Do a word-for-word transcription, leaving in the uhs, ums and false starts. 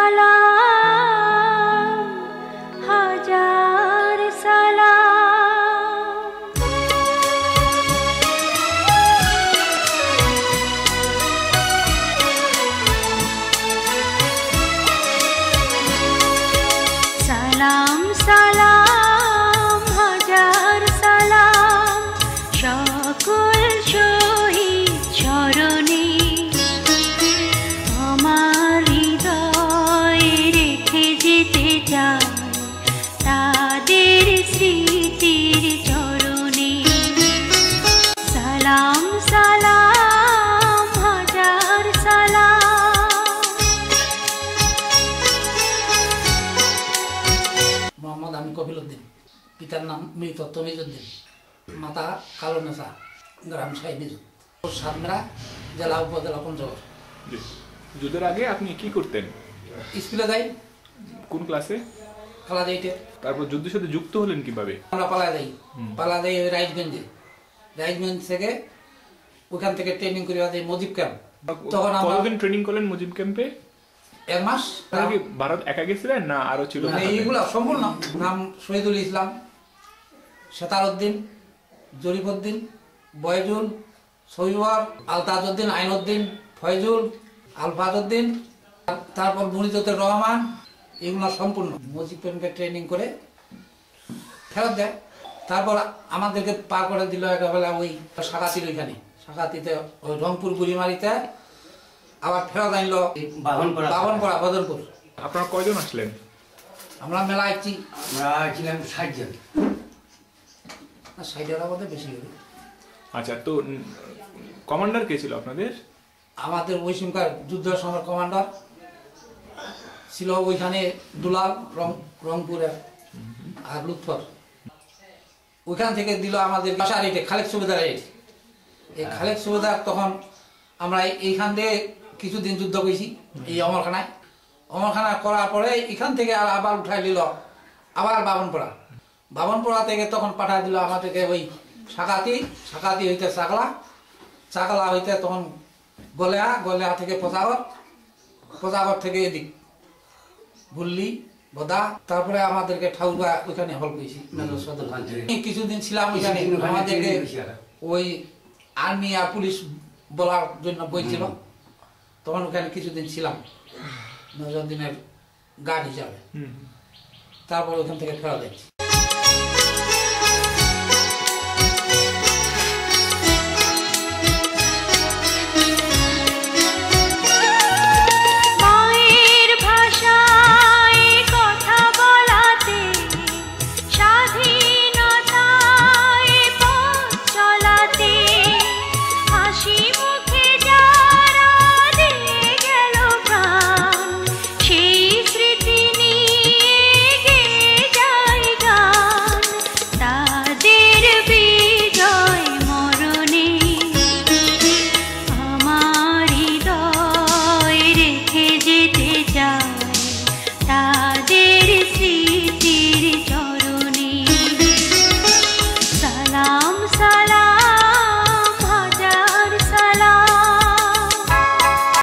সালাম হাজার সালাম সালাম সালাম হাজার সালাম সকল শহীদ চরণে আমার হৃদয়ে রেখে যেতে চাই তাদের স্মৃতির চরণে সালাম সালাম হাজার সালাম। মোহাম্মদ আমি কপিল উদ্দিন, পিতার নাম মৃত তমিজউদ্দিন, মাতা কালো নেশা, গ্রাম সাইনিজ, সাতরা, জেলা উপজেলা পঞ্চগড়। যুদ্ধের আগে আপনি কি করতেন? স্কুলে যাই। কোন ক্লাসে? ক্লাস এইটে। তারপর যুদ্ধের সাথে যুক্ত হলেন কিভাবে? আমরা পালা যাই, পালা যাই ওই রাইজগঞ্জে, রাইজগঞ্জ থেকে ওখান থেকে ট্রেনিং করে যাই মুজিব ক্যাম্প। তখন কতদিন ট্রেনিং করলেন মুজিব ক্যাম্পে? এক মাস। কি ভারত একা গেছিলেন না আরো ছিল? এইগুলো সম্পূর্ণ নাম শহীদুল ইসলাম, সেতারউদ্দিন, জরিফউদ্দিন, বয়জুল, সহিওয়ার, আলতাজউদ্দিন, আইনউদ্দিন, ফয়জুল, আলফাজউদ্দিন, তারপর মুনিজুদ্দিন রহমান, এগুলো সম্পূর্ণ মুজিব ক্যাম্পে ট্রেনিং করে ফেরত দেয়। তারপর আমাদেরকে পার করে দিল একেবারে ওই সাকাতির ওইখানে, সাকাতিতে ওই রংপুর গুড়িমারিতে, আবার ফেরত আনলো বাবনপাড়া বদরপুর। আপনারা কয়জন আসলেন? আমরা মেলা আসছি, আমরা ছিলাম ষাট জন। ষাট জনের মধ্যে বেশি হলো। আচ্ছা, তো কমান্ডার কে ছিল আপনাদের? আমাদের ওই সময়কার যুদ্ধের সময় কমান্ডার ছিল ওইখানে দুলাল, রং রংপুরের, আর লুৎফর। ওইখান থেকে দিল আমাদের বাসার এইটে খালেক সুবেদার এইট। এই খালেক সুবেদার তখন আমরা এইখান দিয়ে কিছুদিন যুদ্ধ করেছি এই অমরখানায়। অমরখানা করার পরে এখান থেকে আর আবার উঠাই দিল আবার বাবনপাড়া। বাবনপাড়া থেকে তখন পাঠাই দিল আমাদেরকে ওই সাকাতি, সাকাতি হইতে চাকলা, চাকলা হইতে তখন গলেয়া, গলেয়া থেকে পচাগড়, পচাগড় থেকে এদিক গুল্লি, বদা। তারপরে আমাদেরকে ঠাকুরগা ওইখানে হল করেছি মেজর সদর। কিছুদিন ছিলাম ওইখানে, আমাদেরকে ওই আর্মি আর পুলিশ বলার জন্য বইছিল, তখন ওখানে কিছুদিন ছিলাম নজরদিনের গার্ড হিসাবে। তারপর ওখান থেকে ফেরত যাচ্ছি। হাসি